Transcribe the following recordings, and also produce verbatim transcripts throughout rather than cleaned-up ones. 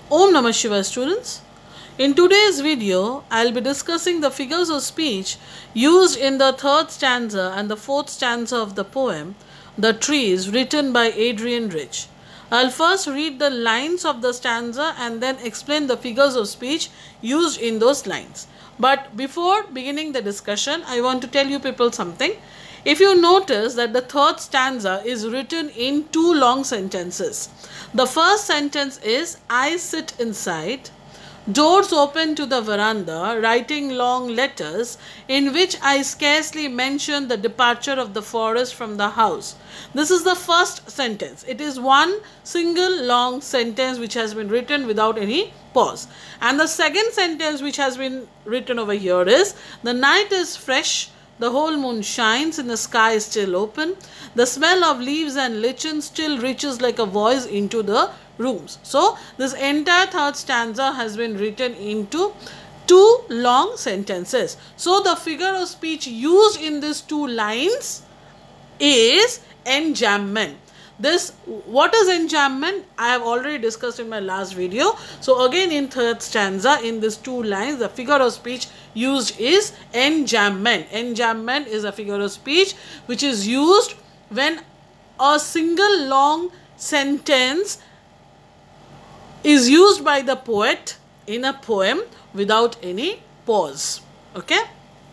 Om Namah Shivaya students. In today's video, I will be discussing the figures of speech used in the third stanza and the fourth stanza of the poem, The Trees, written by Adrian Rich. I will first read the lines of the stanza and then explain the figures of speech used in those lines. But before beginning the discussion, I want to tell you people something. If you notice that the third stanza is written in two long sentences. The first sentence is, I sit inside, doors open to the veranda, writing long letters, in which I scarcely mention the departure of the forest from the house. This is the first sentence. It is one single long sentence which has been written without any pause. And the second sentence which has been written over here is, the night is fresh, the whole moon shines, and the sky is still open. The smell of leaves and lichen still reaches like a voice into the rooms. So, this entire third stanza has been written into two long sentences. So, the figure of speech used in these two lines is enjambment. This, what is enjambment? I have already discussed in my last video. So, again in third stanza, in these two lines, the figure of speech used is enjambment. Enjambment is a figure of speech which is used when a single long sentence is used by the poet in a poem without any pause. Okay.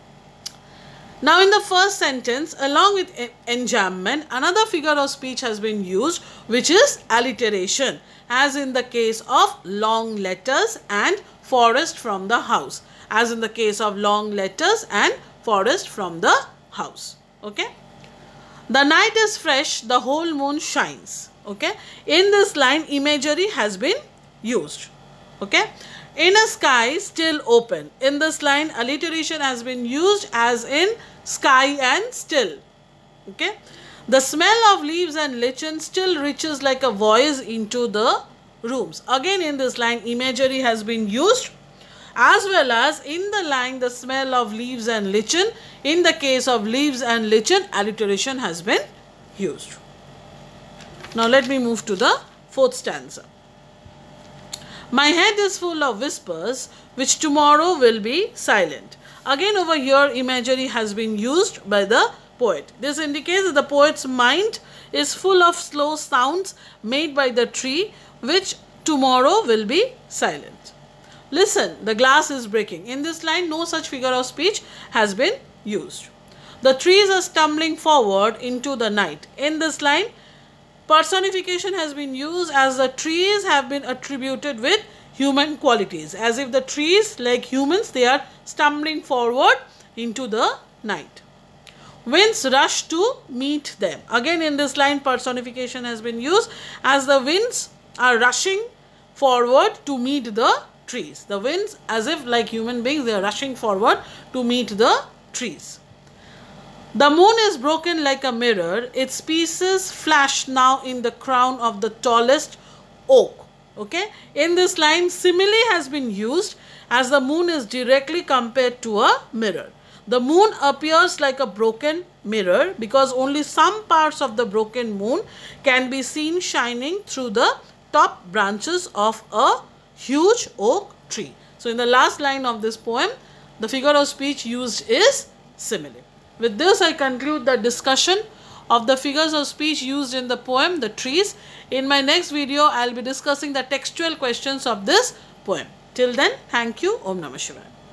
Now, in the first sentence, along with enjambment, another figure of speech has been used, which is alliteration, as in the case of long letters and forest from the house. As in the case of long letters and forest from the house. Okay. The night is fresh, the whole moon shines. Okay. In this line, imagery has been used. Okay. In a sky still open. In this line, alliteration has been used as in sky and still. Okay. The smell of leaves and lichen still reaches like a voice into the rooms. Again, in this line, imagery has been used, as well as in the line, the smell of leaves and lichen. In the case of leaves and lichen, alliteration has been used. Now, let me move to the fourth stanza. My head is full of whispers, which tomorrow will be silent. Again, over here, imagery has been used by the poet. This indicates that the poet's mind is full of slow sounds made by the tree, which tomorrow will be silent. Listen, the glass is breaking. In this line, no such figure of speech has been used. The trees are stumbling forward into the night. In this line, personification has been used as the trees have been attributed with human qualities. As if the trees, like humans, they are stumbling forward into the night. Winds rush to meet them. Again, in this line, personification has been used as the winds are rushing forward to meet the trees. The winds, as if like human beings, they are rushing forward to meet the trees. The moon is broken like a mirror. Its pieces flash now in the crown of the tallest oak. Okay. In this line, simile has been used as the moon is directly compared to a mirror. The moon appears like a broken mirror because only some parts of the broken moon can be seen shining through the top branches of a huge oak tree. So, in the last line of this poem, the figure of speech used is simile. With this, I conclude the discussion of the figures of speech used in the poem, The Trees. In my next video, I will be discussing the textual questions of this poem. Till then, thank you. Om Namah Shivaya.